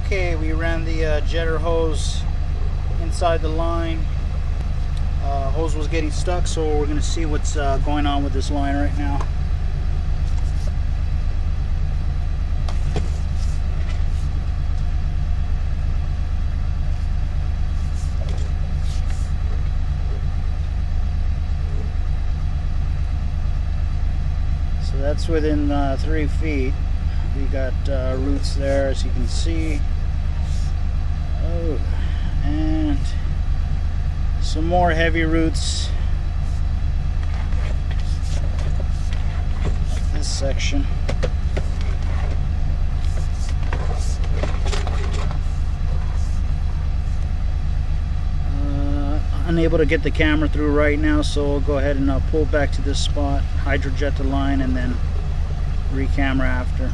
Okay, we ran the jetter hose inside the line. Hose was getting stuck, so we're going to see what's going on with this line right now. So that's within 3 feet. We got roots there, as you can see. Oh, and some more heavy roots. This section. Unable to get the camera through right now, so we'll go ahead and pull back to this spot, hydrojet the line, and then re-camera after.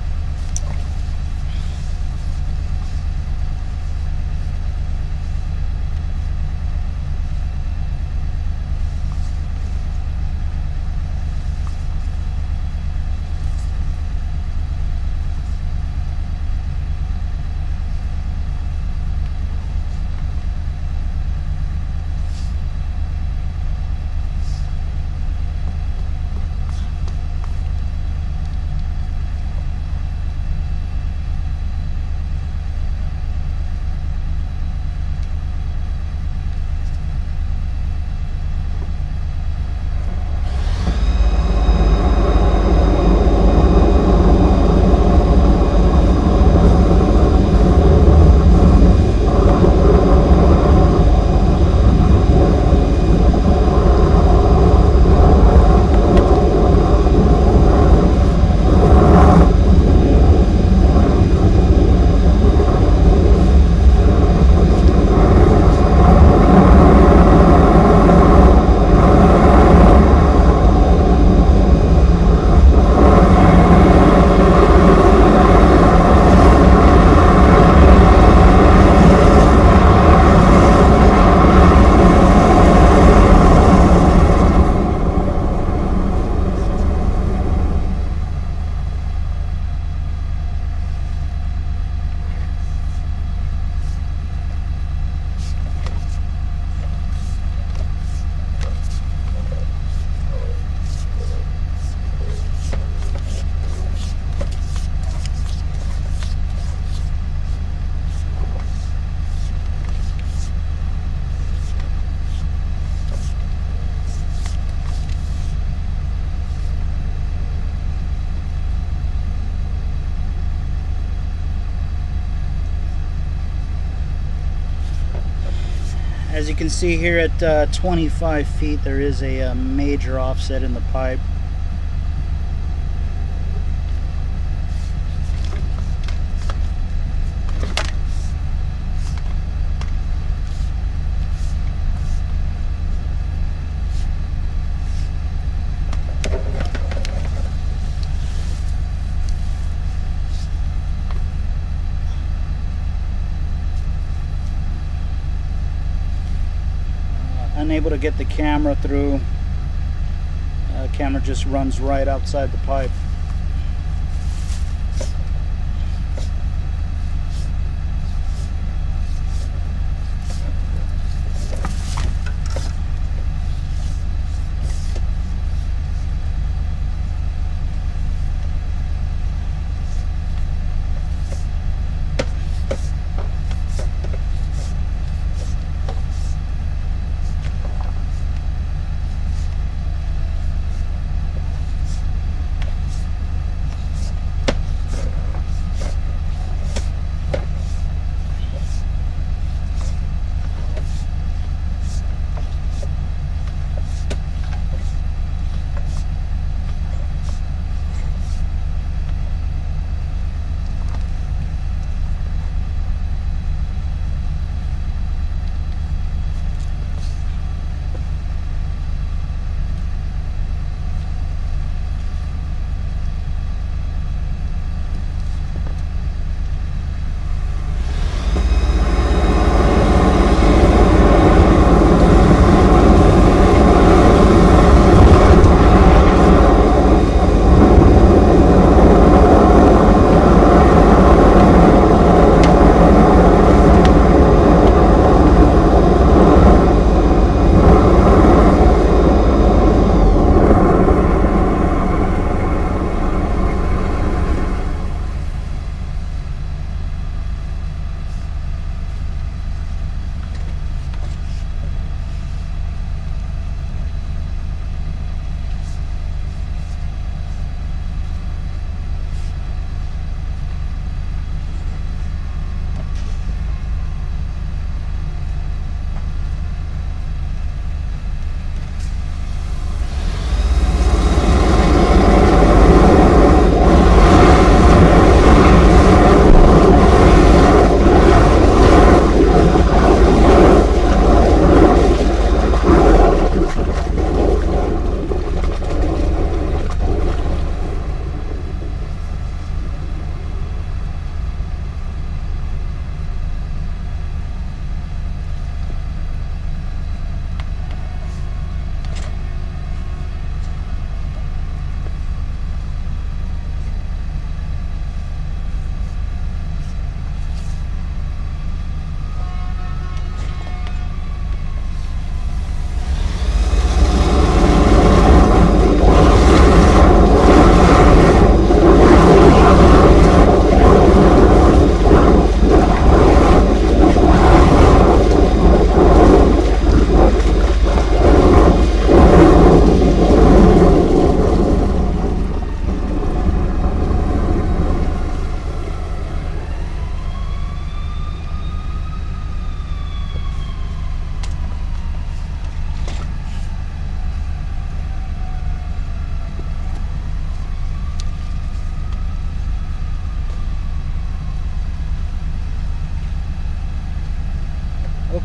As you can see here at 25 feet, there is a major offset in the pipe. Unable to get the camera through. Camera just runs right outside the pipe.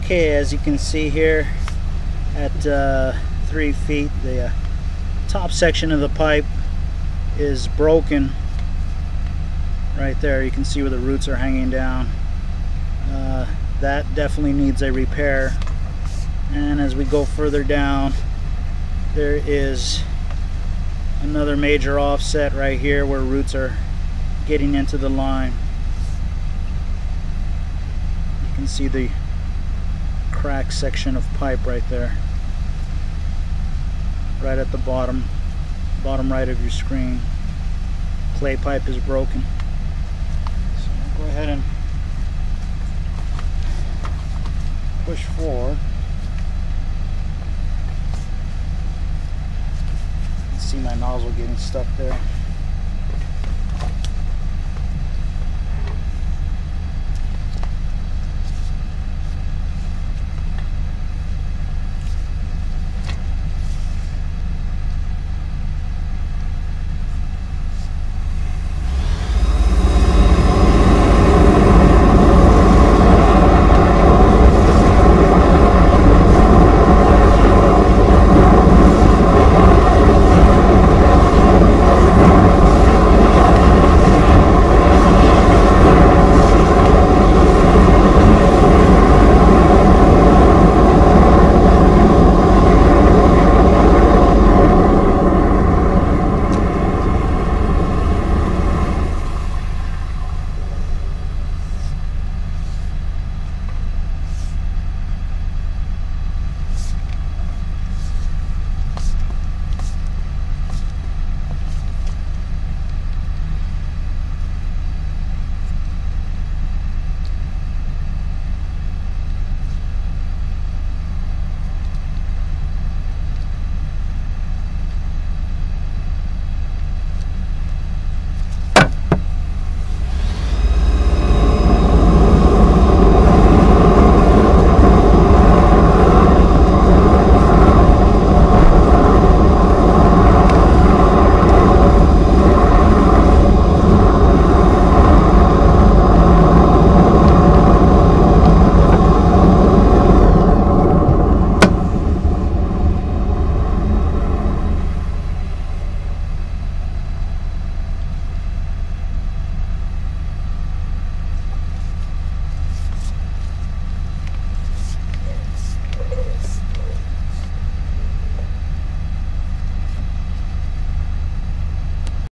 Okay, as you can see here at 3 feet, the top section of the pipe is broken right there. You can see where the roots are hanging down. That definitely needs a repair. And as we go further down, there is another major offset right here where roots are getting into the line. You can see the cracked section of pipe right there, right at the bottom right of your screen. Clay pipe is broken. So we'll go ahead and push forward. You can see my nozzle getting stuck there.